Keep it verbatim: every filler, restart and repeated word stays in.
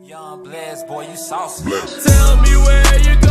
Young Bless, boy, you saucy. Tell me where you